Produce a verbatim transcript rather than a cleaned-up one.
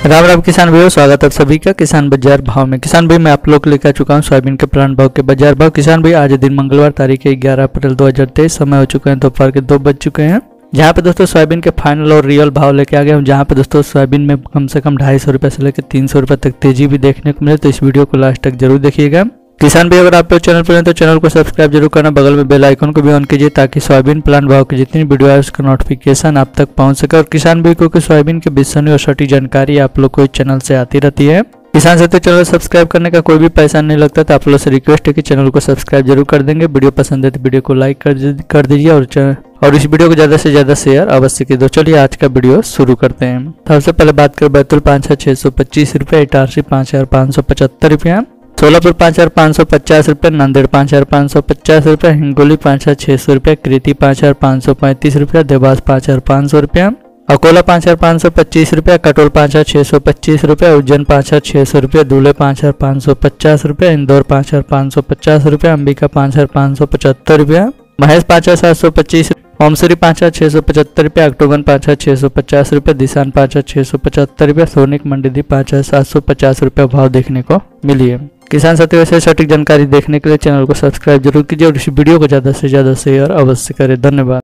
राम राम किसान भाइयों, स्वागत है आप सभी का किसान बाजार भाव में। किसान भाई मैं आप लोग को लेकर आ चुका हूं सोयाबीन के प्लांट भाव के बाजार भाव। किसान भाई आज दिन मंगलवार तारीख है ग्यारह अप्रैल दो हजार तेईस, समय हो चुके हैं दोपहर के दो बज चुके हैं। जहां पे दोस्तों सोयाबीन के फाइनल और रियल भाव लेके आ गए हूं, जहां पे दोस्तों सोयाबीन में कम से कम ढाई सौ रुपए से लेकर तीन सौ रुपए तक तेजी भी देखने को मिले, तो इस वीडियो को लास्ट तक जरूर देखिएगा। किसान भाई अगर आप लोग चैनल पर हैं तो चैनल को सब्सक्राइब जरूर करना, बगल में बेल आइकन को भी ऑन कीजिए ताकि सोयाबीन प्लांट भाव की जितनी वीडियो है उसका नोटिफिकेशन आप तक पहुंच सके। और किसान भाई को सोयाबीन के विश्वसनीय और सटीक जानकारी आप लोग को इस चैनल से आती रहती है। किसान से तो चैनल सब्सक्राइब करने का कोई भी पैसा नहीं लगता, तो आप लोग से रिक्वेस्ट है कि चैनल को सब्सक्राइब जरूर कर देंगे। वीडियो पसंद है तो वीडियो को लाइक कर दीजिए और और इस वीडियो को ज्यादा से ज्यादा शेयर अवश्य कीजिए। चलिए आज का वीडियो शुरू करते हैं। सबसे पहले बात करें बैतूल पाँच हजार छह सौ पच्चीस रुपये, इटारसी पाँच हजार पाँच सौ पचहत्तर रुपया, सोलापुर पाँच हजार पाँच सौ पचास रुपये, नांदेड़ पाँच हजार पाँच सौ पचास रुपये, हिंगोली पाँच हजार छह सौ रुपये, कृति पाँच हजार पाँच सौ पैंतीस रुपया, देवास पाँच हजार पाँच सौ रुपया, अकोला पाँच हजार पाँच सौ पच्चीस रुपया, कटोल पाँच हजार छह सौ पच्चीस रुपया, उज्जैन पाँच हजार छह सौ रुपया, धुले पाँच हजार पाँच सौ पचास रुपया, इंदौर पाँच हजार पाँच सौ पचास रुपया, अंबिका पाँच हजार पाँच सौ पचहत्तर रुपया, महेश पाँच हजार सात सौ पच्चीस, ओमश्री पाँच हजार छह सौ पचहत्तर रुपया, अक्टोबन पाँच हजार छह सौ पचास रुपया, दिशान पाँच हजार छह सौ पचहत्तर रुपया, सोनिक मंडी पाँच हजार सात सौ पचास रुपया भाव देखने को मिली है। किसान साथियों ऐसे सटीक जानकारी देखने के लिए चैनल को सब्सक्राइब जरूर कीजिए और इस वीडियो को ज़्यादा से ज़्यादा शेयर अवश्य करें। धन्यवाद।